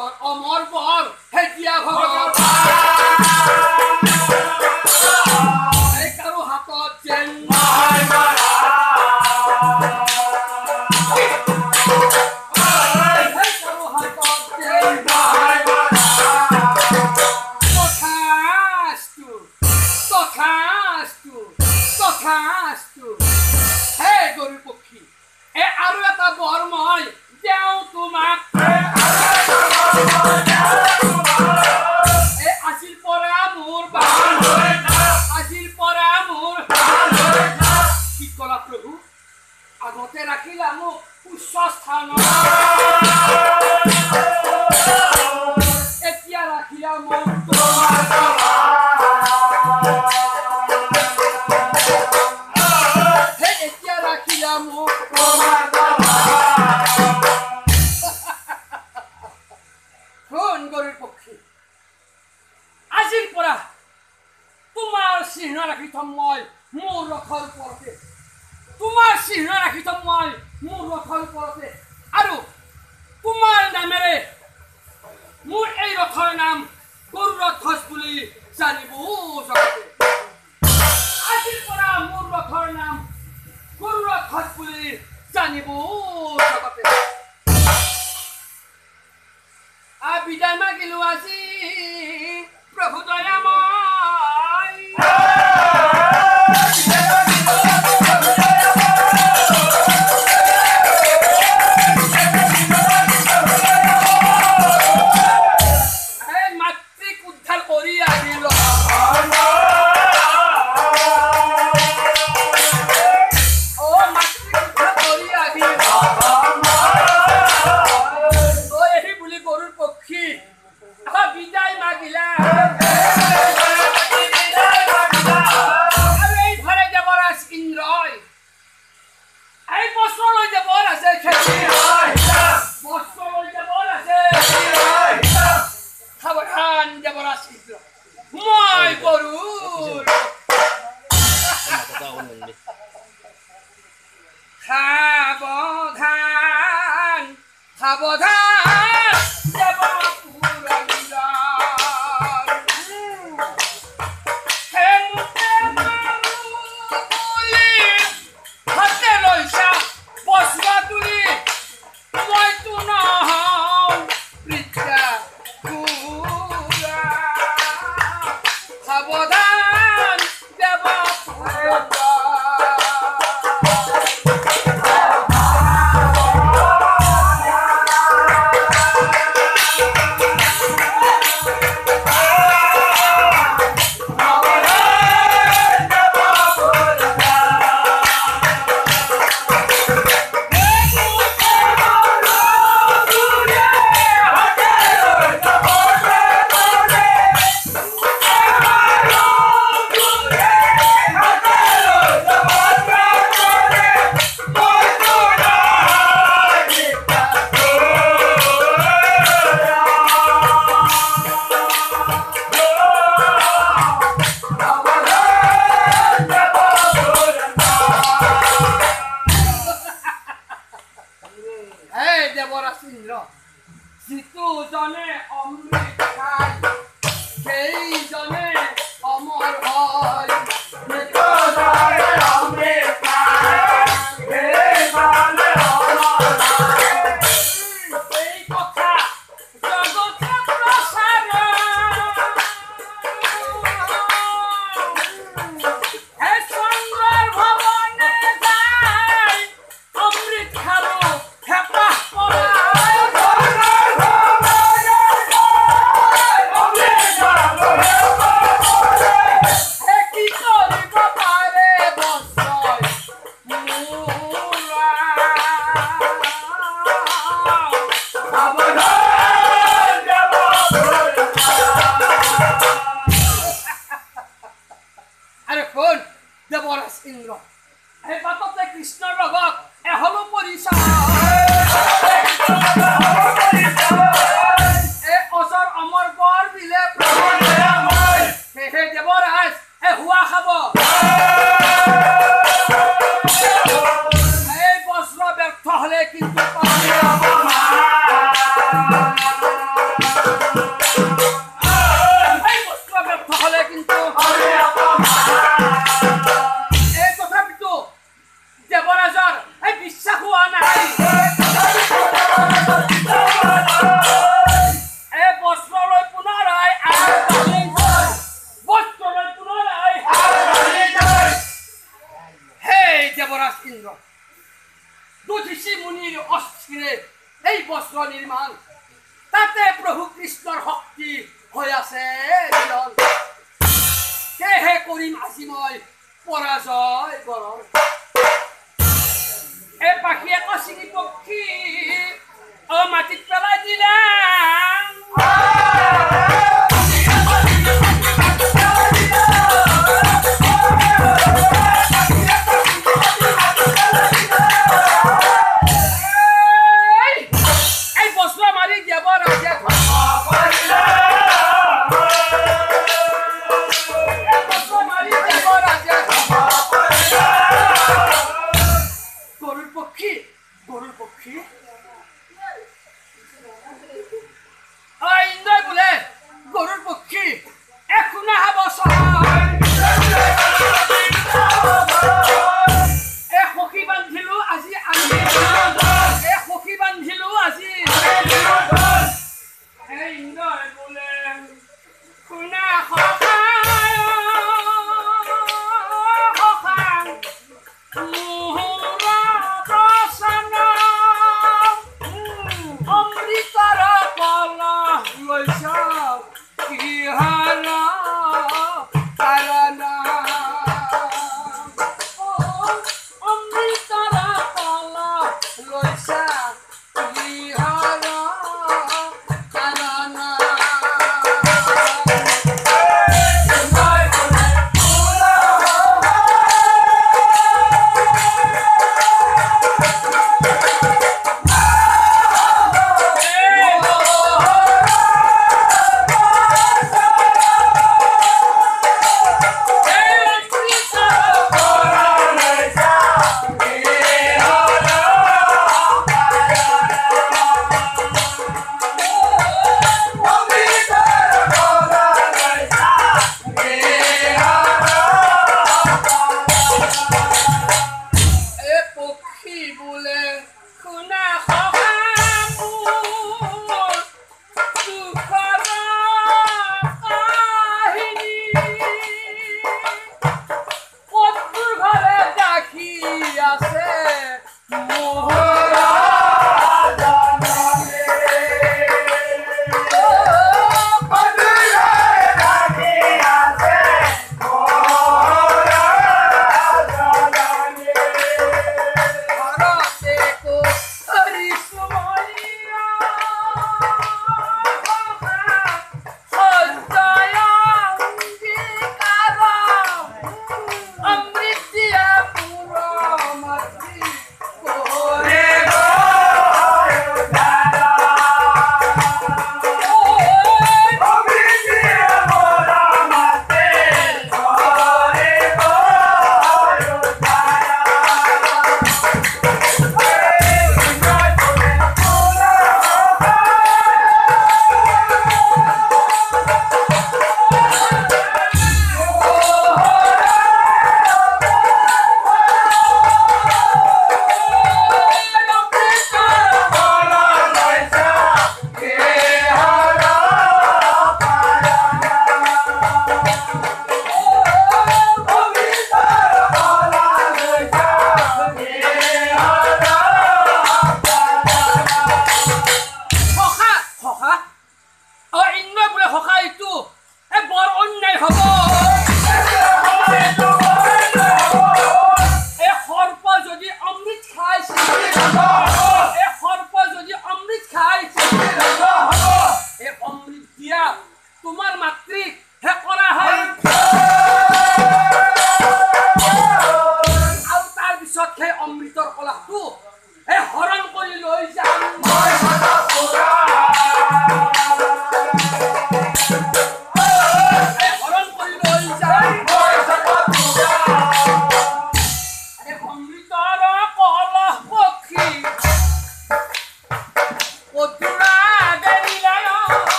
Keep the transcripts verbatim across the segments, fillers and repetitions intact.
অজর অমর বর হেতিয়া ভগত এই কারো হাতত যেন নহয় মাৰা এই কারো হাতত যেন নহয় মাৰা তথাস্তু তথাস্তু তথাস্তু হে গরু পক্ষী এ আৰু এটা বৰ মই দেও তোমাক এ আজিৰ পৰা মোৰ বান আজিৰ পৰা মোৰ কি কলা প্ৰভু আগতে ৰাখিলা মোক উচ্চ স্থানত এতিয়া ৰাখিলা মোক তোমাৰ হে এতিয়া ৰাখিলা মোক তোমাৰ গরুর পক্ষী আজির পৰা তোমার চিহ্ন রাখি থম মই মোৰ ৰথৰ ওপৰতে তোমাৰ চিহ্ন ৰাখি থম মই মোৰ ৰথৰ ওপৰতে আৰু তোমাৰ নামেৰে মোৰ এই ৰথৰ নাম গৰুড় ধ্বজ বুলি জানিব জগতে আজিৰ পৰা মোৰ ৰথৰ নাম গৰুড় ধ্বজ বুলি জানিব জগতে आ विदाय मागिलो আজি प्रभु दयामय এই মাতৃক উদ্ধার কৰি আহিল ও মাতৃক উদ্ধার কৰি আহিল বিদায় মাগিলা আৰু এই ঘৰে দেৱৰাজ ইন্দ্ৰই এই বস্ত্ৰলৈ দেৱৰ আছে খেতি বস্ত্ৰলৈ দেৱৰ আছে সাৱধান দেৱৰাজ ইন্দ্ৰ মই গৰুৰ সাৱধান সাৱধান দেৱ যিটো জনে অমৃত খায় সেই জনে অমৰ হয় যিটো জনে অমৃত খায় সেই জনে অমৰ হয় এই কথা জগতে প্ৰচাৰ হে চন্দ্ৰৰ ভৱনে যায় অমৃত খালো হেঁপাহ পৰা দেৱৰাজ ইন্দ্ৰ এই বাটতে কৃষ্ণৰ লগত এহলো পৰিচয় এই অজৰ অমৰ বৰ বিলে সেহে দেৱৰাজ এ হুৱা খাব এই বস্ত্ৰ ব্যৰ্থ হলে কিন্তু এই বস্ত্ৰ নিৰ্মাণ তাতে প্ৰভু কৃষ্ণৰ শক্তি হৈ আছে মিলন সেয়েহে কৰিম আজি মই পৰাজয় বৰণ এই পাখিয়ে কচিকি পক্ষী অ মাটিত পেলাই দিলা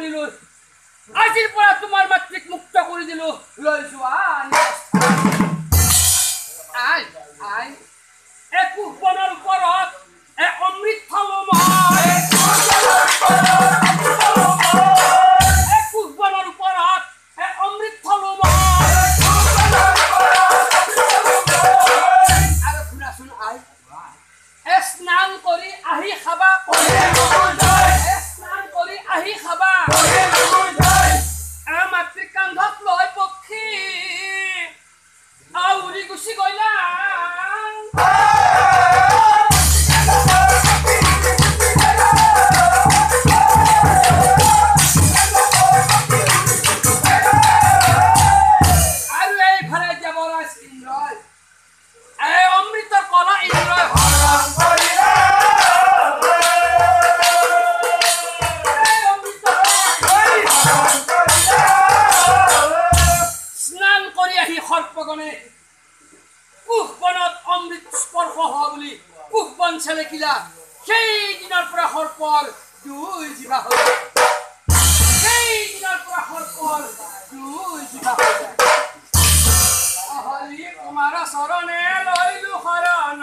কৰি লৈ আজিৰ পৰা তোমাৰ মাতৃক মুক্ত কৰি দিলো লৈ যোৱা আই আই এক কুহবনৰ ওপৰত এক অমৃত খালো মই এক কুহবনৰ ওপৰত এক অমৃত খালো মই আৰু শুনাচোন আই স্নান কৰি আহি খাবা স্নান কৰি আহি খাবা মাতৃক কান্ধত লৈ পক্ষী আউৰি গুচি গলা আৰু এইফালে দেৱৰাজ ইন্দ্ৰই এই অমৃতৰ কলা ইন্দ্ৰই সৰ্পগণে কুহবনত অমৃত স্পৰ্শ হোৱা বুলি কুহবন চেলেকিলা সেই দিনৰ পৰা সৰ্পৰ দুই জিভা হৈ যায় সেই দিনৰ পৰা সৰ্পৰ দুই জিভা হৈ যায় হৰি কুমাৰ চৰণে লৈলো শৰণ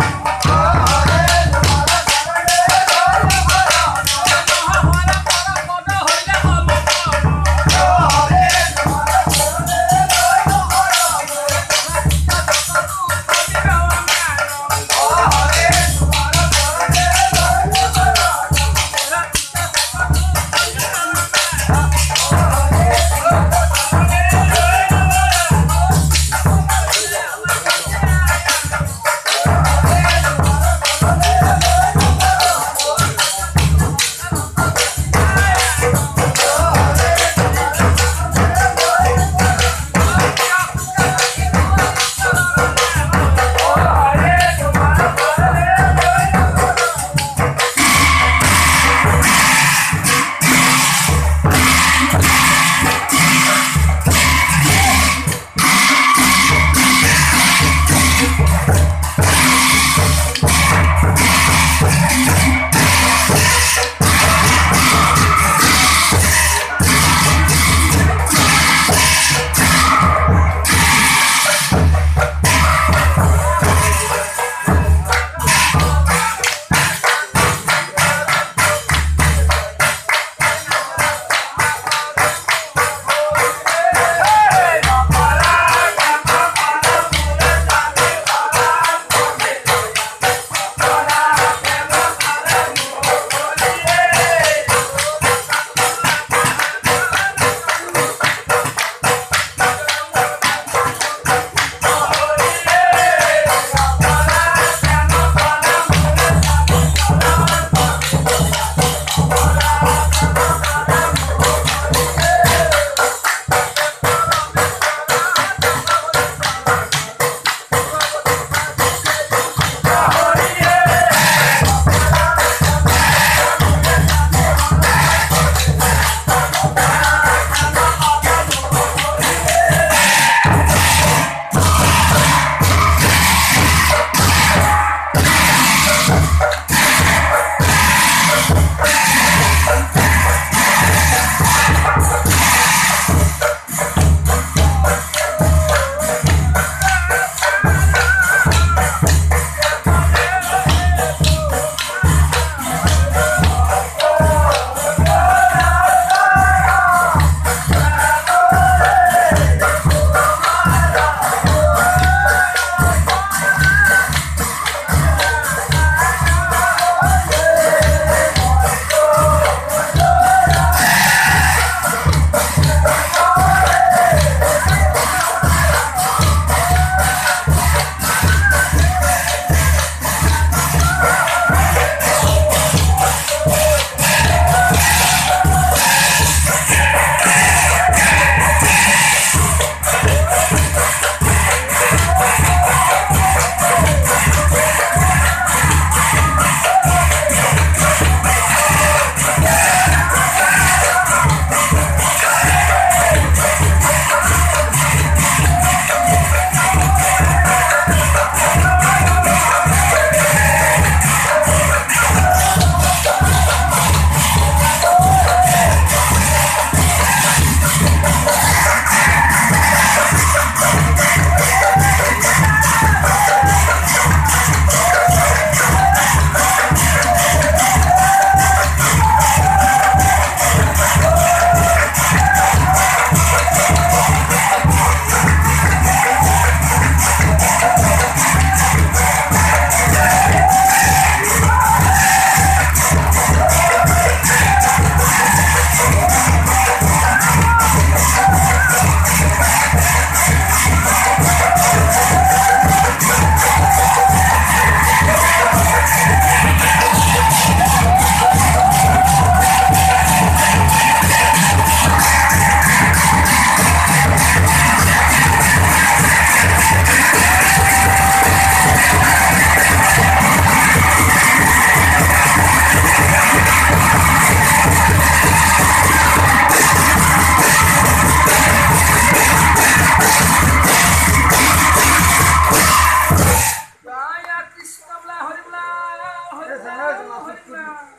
কৰিম